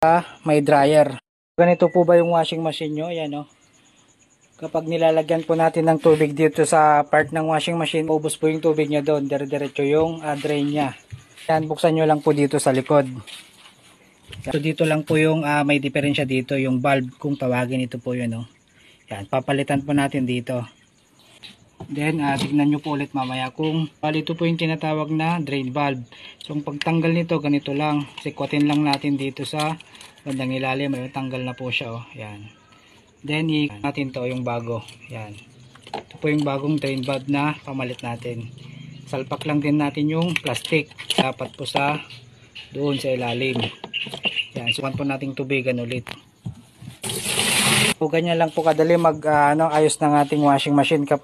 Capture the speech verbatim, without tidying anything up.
may dryer. Ganito po ba yung washing machine nyo? Ayan o. Kapag nilalagyan po natin ng tubig dito sa part ng washing machine, ubos po yung tubig niya doon. Dire-diretso yung uh, drain niya. Yan, buksan nyo lang po dito sa likod. So dito lang po yung uh, may diferensya dito, yung valve kung tawagin, ito po yun. Oh. Yan, papalitan po natin dito. Then uh, tignan nyo po ulit mamaya kung bali, ito po yung tinatawag na drain valve. So kung pagtanggal nito, ganito lang. Sikwatin lang natin dito sa bandang ilalim. May tanggal na po siya. Oh. Yan. Then i natin to yung bago. Yan. Ito po yung bagong drain valve na pamalit natin. Salpak lang din natin yung plastic. Dapat po sa doon sa ilalim. Yan. Sukan po nating tubigan ulit. So ganyan lang po kadali mag uh, ano, ayos ng ating washing machine.